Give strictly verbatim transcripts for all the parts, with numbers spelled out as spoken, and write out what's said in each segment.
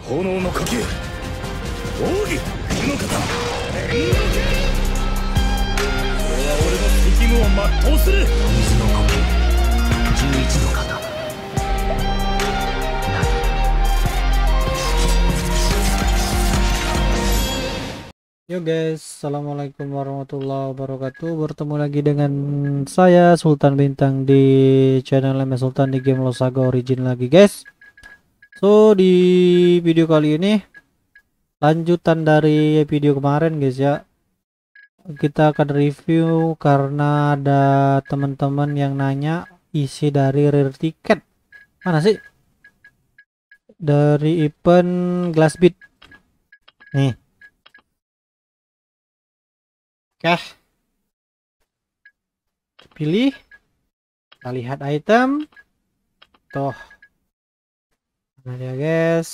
炎の呼吸奥義この方天の剣。これは俺の責務を全うする。水の呼吸じゅういちの型。 Yo guys, assalamualaikum warahmatullahi wabarakatuh. Bertemu lagi dengan saya Sultan Bintang di channel M S Sultan di game Lost Saga Origin lagi guys. So di video kali ini lanjutan dari video kemarin guys ya. Kita akan review karena ada teman-teman yang nanya isi dari rare ticket. Mana sih? Dari event Glassbeat. Nih. Oke, pilih, kita lihat item, toh, mana dia guys,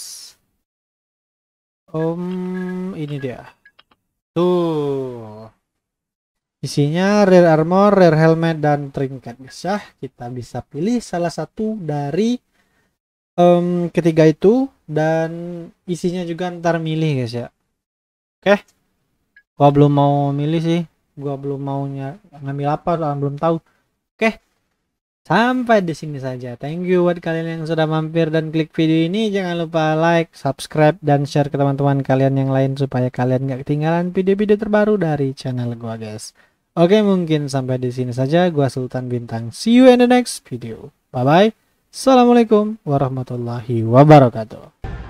om ini dia, tuh, isinya rare armor, rare helmet dan trinket guys ya. Kita bisa pilih salah satu dari um, ketiga itu dan isinya juga ntar milih guys ya. Oke. Gua belum mau milih sih, gua belum maunya ngambil apa, soalnya belum tahu. Oke, sampai di sini saja. Thank you buat kalian yang sudah mampir dan klik video ini. Jangan lupa like, subscribe, dan share ke teman-teman kalian yang lain supaya kalian gak ketinggalan video-video terbaru dari channel gua guys. Oke, mungkin sampai di sini saja. Gua Sultan Bintang. See you in the next video. Bye bye. Assalamualaikum warahmatullahi wabarakatuh.